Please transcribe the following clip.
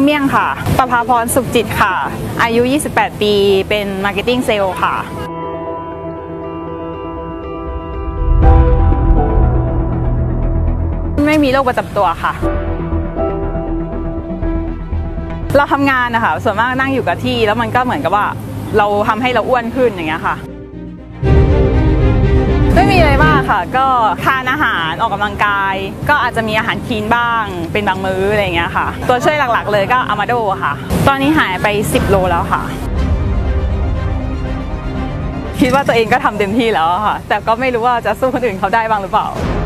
เมี่ยงค่ะประภาพรสุขจิตค่ะอายุ28ปีเป็นมาร์เก็ตติ้งเซลล์ค่ะไม่มีโรคประจำตัวค่ะเราทำงานนะคะส่วนมากนั่งอยู่กับที่แล้วมันก็เหมือนกับว่าเราทำให้เราอ้วนขึ้นอย่างเงี้ยค่ะไม่มีอะไรมากค่ะก็ทานอาหารออกกำลังกายก็อาจจะมีอาหารคลีนบ้างเป็นบางมื้ออะไรอย่างเงี้ยค่ะตัวช่วยหลักๆเลยก็อะมาโดค่ะตอนนี้หายไป10 โลแล้วค่ะคิดว่าตัวเองก็ทำเต็มที่แล้วค่ะแต่ก็ไม่รู้ว่าจะสู้คนอื่นเขาได้บ้างหรือเปล่า